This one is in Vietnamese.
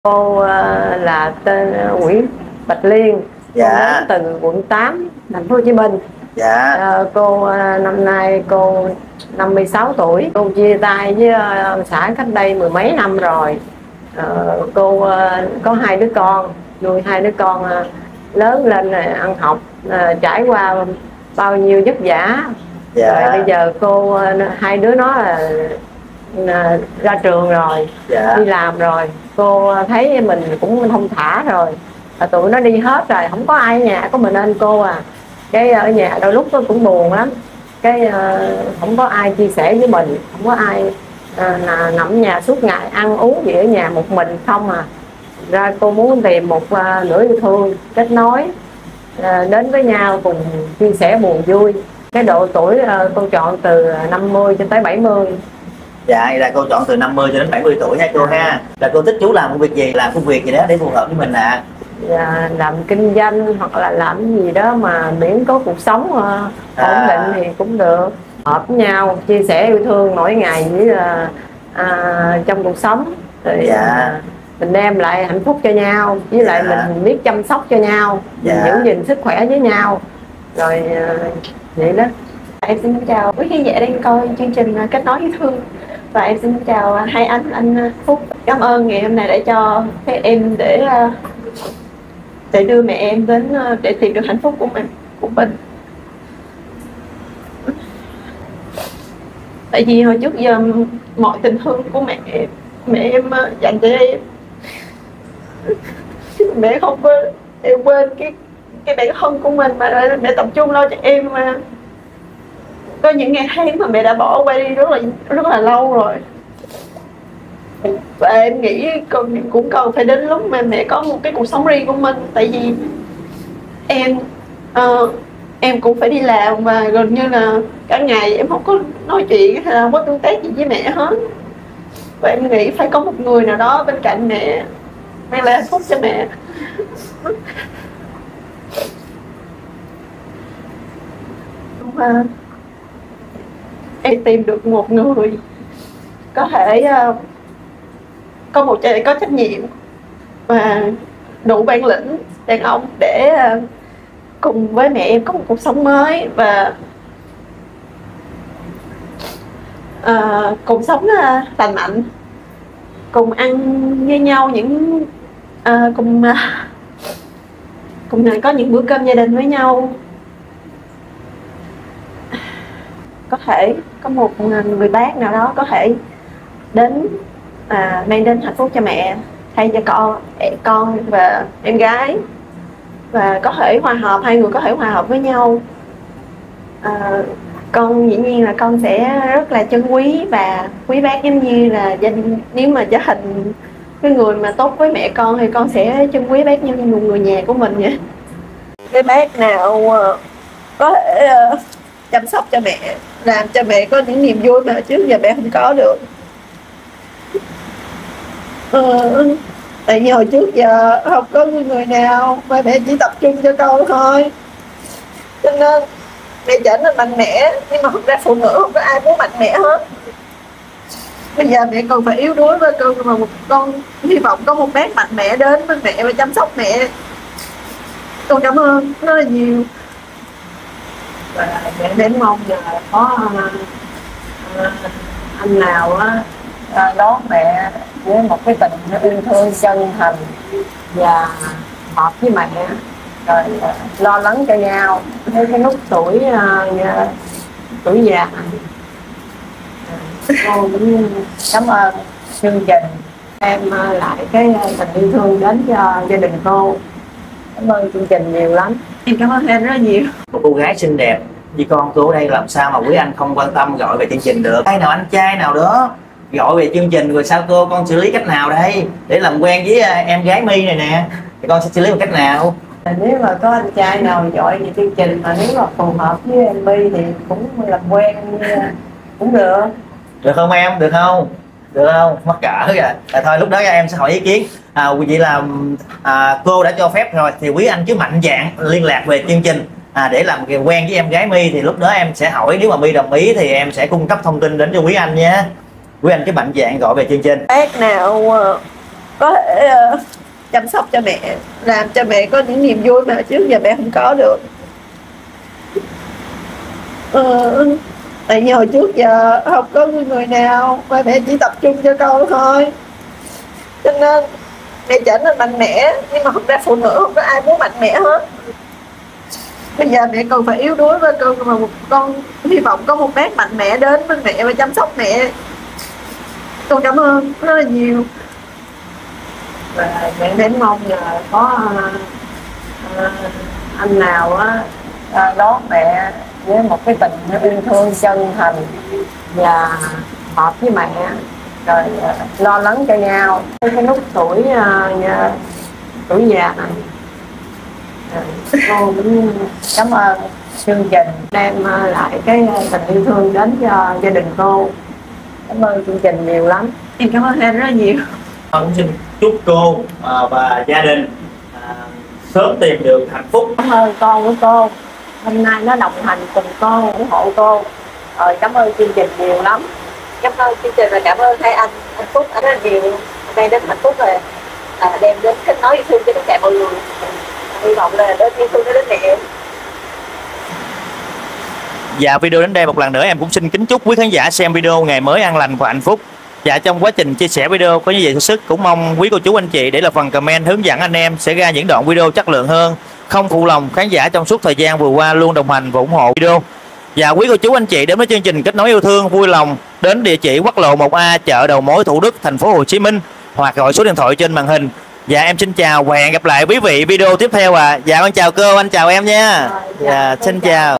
Cô là tên Nguyễn Bạch Liên. Dạ. Cô đến từ quận 8, thành phố Hồ Chí Minh. Dạ. Cô năm nay cô 56 tuổi. Cô chia tay với xã cách đây mười mấy năm rồi. Cô có hai đứa con, nuôi hai đứa con lớn lên ăn học, trải qua bao nhiêu vất vả. Dạ. Rồi bây giờ cô hai đứa nó ra trường rồi. Dạ. Đi làm rồi. Cô thấy mình cũng thông thả rồi, tụi nó đi hết rồi, không có ai ở nhà, có mình anh cô à. Cái ở nhà đôi lúc nó cũng buồn lắm. Cái không có ai chia sẻ với mình, không có ai nằm nhà suốt ngày ăn uống gì ở nhà một mình không à. Ra cô muốn tìm một nửa yêu thương kết nối, đến với nhau cùng chia sẻ buồn vui. Cái độ tuổi cô chọn từ 50 cho tới 70. Dạ, vậy là cô chọn từ 50 cho đến 70 tuổi ha cô ha. Là cô thích chú làm công việc gì, làm công việc gì đó để phù hợp với mình ạ? Dạ, làm kinh doanh hoặc là làm cái gì đó mà miễn có cuộc sống ổn định thì cũng được. Hợp với nhau, chia sẻ yêu thương mỗi ngày với trong cuộc sống. Rồi Dạ. mình đem lại hạnh phúc cho nhau, với lại mình biết chăm sóc cho nhau, mình giữ gìn sức khỏe với nhau. Rồi vậy đó. Em xin chào quý khán giả đang coi chương trình Kết Nối Yêu Thương. Và em xin chào hai anh Phúc. Cảm ơn ngày hôm nay đã cho phép em để đưa mẹ em đến để tìm được hạnh phúc của mình. Tại vì hồi trước giờ mọi tình thương của mẹ em dành cho em, mẹ không có em quên cái bản thân của mình mà mẹ tập trung lo cho em. Mà có những ngày tháng mà mẹ đã bỏ qua đi rất là lâu rồi, và em nghĩ cũng cần phải đến lúc mà mẹ có một cái cuộc sống riêng của mình. Tại vì em cũng phải đi làm và gần như là cả ngày em không có nói chuyện hay là không có tương tác gì với mẹ hết. Và em nghĩ phải có một người nào đó bên cạnh mẹ mang lại hạnh phúc cho mẹ. Và em tìm được một người có thể có trách nhiệm và đủ bản lĩnh đàn ông để cùng với mẹ em có một cuộc sống mới và cùng sống lành mạnh, cùng ăn với nhau cùng có những bữa cơm gia đình với nhau. Có thể có một người bác nào đó có thể đến mang đến hạnh phúc cho mẹ thay cho con và em gái, và có thể hòa hợp, hai người có thể hòa hợp với nhau. Con dĩ nhiên là con sẽ rất là trân quý và quý bác giống như là nếu mà gia đình cái người mà tốt với mẹ con thì con sẽ trân quý bác như một người nhà của mình vậy. Cái bác nào có thể chăm sóc cho mẹ, làm cho mẹ có những niềm vui mà trước giờ mẹ không có được. Tại vì hồi trước giờ không có người nào mà mẹ chỉ tập trung cho con thôi, cho nên mẹ trở nên mạnh mẽ. Nhưng mà thực ra phụ nữ không có ai muốn mạnh mẽ hết. Bây giờ mẹ còn phải yếu đuối với con, mà con hy vọng có một bác mạnh mẽ đến với mẹ và chăm sóc mẹ. Con cảm ơn rất là nhiều. Và mẹ đến mong là có anh nào đón mẹ với một cái tình yêu thương chân thành và hợp với mẹ, rồi lo lắng cho nhau với cái lúc tuổi già. Cô cũng cảm ơn chương trình em lại cái tình yêu thương đến cho gia đình cô. Cảm ơn chương trình nhiều lắm. Em cảm ơn em rất là nhiều. Một cô gái xinh đẹp như con cô ở đây làm sao mà quý anh không quan tâm gọi về chương trình được? Hay nào anh trai nào đó gọi về chương trình rồi sao cô, con xử lý cách nào đây để làm quen với em gái My này nè, thì con sẽ xử lý một cách nào? Nếu mà có anh trai nào gọi về chương trình mà nếu mà phù hợp với em My thì cũng làm quen cũng được. Được không em? Được không? Được không? Mắc cỡ kìa. Thôi lúc đó em sẽ hỏi ý kiến. Vậy là cô đã cho phép rồi thì quý anh cứ mạnh dạn liên lạc về chương trình để làm quen với em gái My. Thì lúc đó em sẽ hỏi, nếu mà My đồng ý thì em sẽ cung cấp thông tin đến cho quý anh nhé. Quý anh cứ mạnh dạn gọi về chương trình. Bác nào có thể chăm sóc cho mẹ, làm cho mẹ có những niềm vui mà trước giờ mẹ không có được. Tại vì hồi trước giờ không có người nào mà mẹ chỉ tập trung cho con thôi, cho nên mẹ trở nên mạnh mẽ, nhưng mà thật ra phụ nữ không có ai muốn mạnh mẽ hết. Bây giờ mẹ còn phải yếu đuối với con, mà con hy vọng có một bác mạnh mẽ đến với mẹ và chăm sóc mẹ. Con cảm ơn rất là nhiều. Và mẹ đến mong là có anh nào á đón mẹ với một cái tình yêu thương chân thành và hợp với mẹ, rồi lo lắng cho nhau cái lúc tuổi già này. Cô cũng cảm ơn chương trình đem lại cái tình yêu thương đến cho gia đình cô. Cảm ơn chương trình nhiều lắm. Em cảm ơn em rất là nhiều. Con cũng xin chúc cô và gia đình sớm tìm được hạnh phúc. Cảm ơn con của cô, hôm nay nó đồng hành cùng con, ủng hộ cô. Rồi cảm ơn chương trình nhiều lắm. Cảm ơn chương trình và cảm ơn hai anh Phúc rất là nhiều. Hôm nay đến hạnh phúc rồi, đem đến kết nối yêu thương cho tất cả mọi người. Hy vọng là đến yêu thương đến mẹ. Dạ, video đến đây một lần nữa em cũng xin kính chúc quý khán giả xem video ngày mới an lành và hạnh phúc. Dạ, trong quá trình chia sẻ video có như vậy sức cũng mong quý cô chú anh chị để là phần comment hướng dẫn anh em sẽ ra những đoạn video chất lượng hơn, không phụ lòng khán giả trong suốt thời gian vừa qua luôn đồng hành và ủng hộ video. Và quý cô chú anh chị đến với chương trình Kết Nối Yêu Thương vui lòng đến địa chỉ Quốc lộ 1A, chợ Đầu Mối, Thủ Đức, thành phố Hồ Chí Minh, hoặc gọi số điện thoại trên màn hình. Dạ, em xin chào và hẹn gặp lại quý vị video tiếp theo. Dạ, con chào cô, anh chào em nha. Dạ, xin chào.